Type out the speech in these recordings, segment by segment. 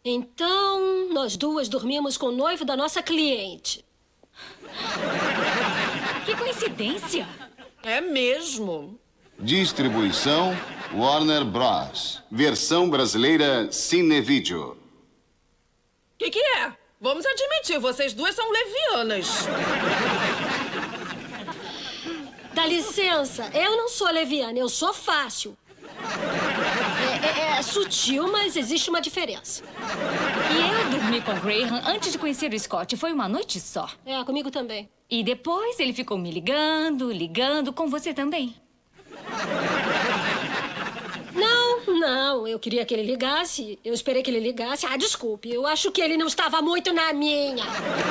Então, nós duas dormimos com o noivo da nossa cliente. Que coincidência! É mesmo. Distribuição Warner Bros. Versão brasileira Cinevídeo. Que é? Vamos admitir, vocês duas são levianas. Dá licença, eu não sou leviana, eu sou fácil. É sutil, mas existe uma diferença. E eu dormi com o Graham antes de conhecer o Scott. Foi uma noite só. Comigo também. E depois ele ficou me ligando com você também. Não, eu queria que ele ligasse. Eu esperei que ele ligasse. Desculpe, eu acho que ele não estava muito na minha.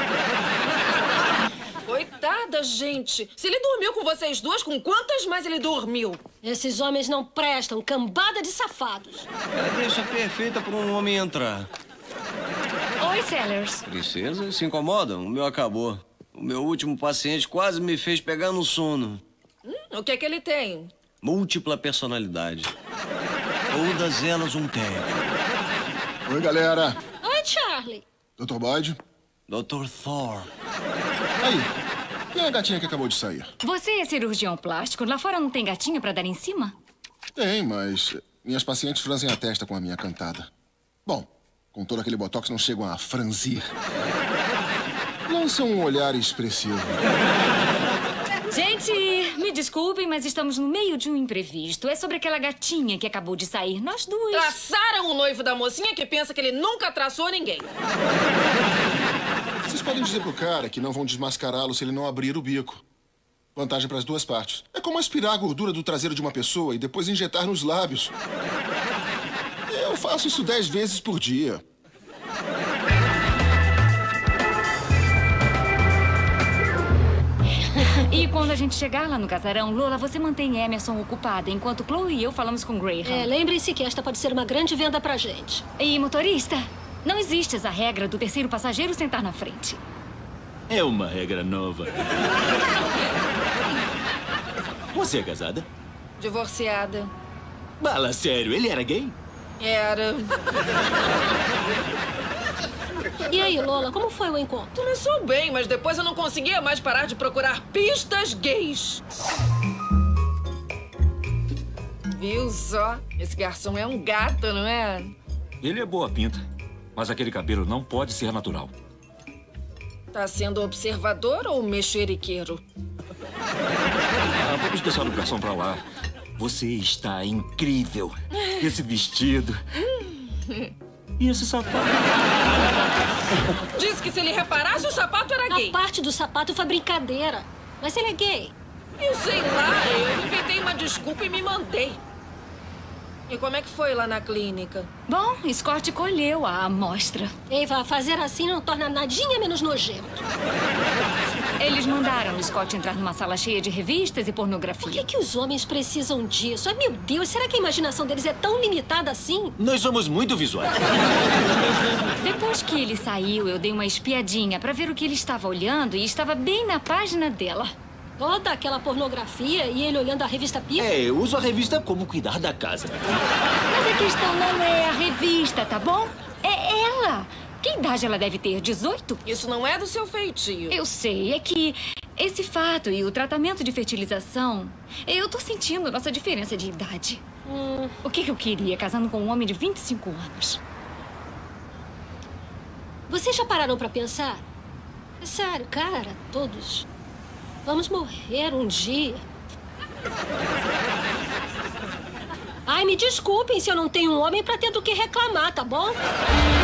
Coitada, gente. Se ele dormiu com vocês duas, com quantas mais ele dormiu? Esses homens não prestam, cambada de safados. Deixa perfeita para um homem entrar. Oi, Sellers. Princesa, se incomodam? O meu acabou. O meu último paciente quase me fez pegar no sono. O que é que ele tem? Múltipla personalidade. Todas elas um tempo. Oi, galera. Oi, Charlie. Dr. Boyd? Dr. Thor. Aí, quem é a gatinha que acabou de sair? Você é cirurgião plástico. Lá fora não tem gatinho pra dar em cima? Tem, mas minhas pacientes franzem a testa com a minha cantada. Bom, com todo aquele botox não chegam a franzir. Lançam um olhar expressivo. Gente, me desculpem, mas estamos no meio de um imprevisto. É sobre aquela gatinha que acabou de sair. Nós duas. Traçaram o noivo da mocinha que pensa que ele nunca traçou ninguém. Vocês podem dizer pro cara que não vão desmascará-lo se ele não abrir o bico. Vantagem para as duas partes. É como aspirar a gordura do traseiro de uma pessoa e depois injetar nos lábios. Eu faço isso 10 vezes por dia. E quando a gente chegar lá no casarão, Lola, você mantém Emerson ocupada, enquanto Chloe e eu falamos com Graham. Lembre-se que esta pode ser uma grande venda pra gente. E motorista, não existe essa regra do terceiro passageiro sentar na frente. É uma regra nova. Você é casada? Divorciada. Bala, sério, ele era gay? Era. E aí, Lola, como foi o encontro? Começou bem, mas depois eu não conseguia mais parar de procurar pistas gays. Viu só? Esse garçom é um gato, não é? Ele é boa pinta, mas aquele cabelo não pode ser natural. Tá sendo observador ou mexeriqueiro? Vamos deixar o garçom pra lá. Você está incrível. Esse vestido. E esse sapato? Disse que se ele reparasse, o sapato era gay. A parte do sapato foi brincadeira. Mas ele é gay. Eu sei lá, eu inventei uma desculpa e me mandei. E como é que foi lá na clínica? Bom, Scott colheu a amostra. Eva, fazer assim não torna nadinha menos nojento. Eles mandaram o Scott entrar numa sala cheia de revistas e Por pornografia. que os homens precisam disso? Ai, meu Deus, será que a imaginação deles é tão limitada assim? Nós somos muito visuais. Depois que ele saiu, eu dei uma espiadinha pra ver o que ele estava olhando e estava bem na página dela. Toda aquela pornografia e ele olhando a revista People. Eu uso a revista como cuidar da casa. Mas a questão não é a revista, tá bom? É ela. Que idade ela deve ter? 18? Isso não é do seu feitio. Eu sei, é que esse fato e o tratamento de fertilização... Eu tô sentindo nossa diferença de idade. O que eu queria casando com um homem de 25 anos? Vocês já pararam pra pensar? É sério, cara, todos. Vamos morrer um dia. Ai, me desculpem se eu não tenho um homem pra ter do que reclamar, tá bom?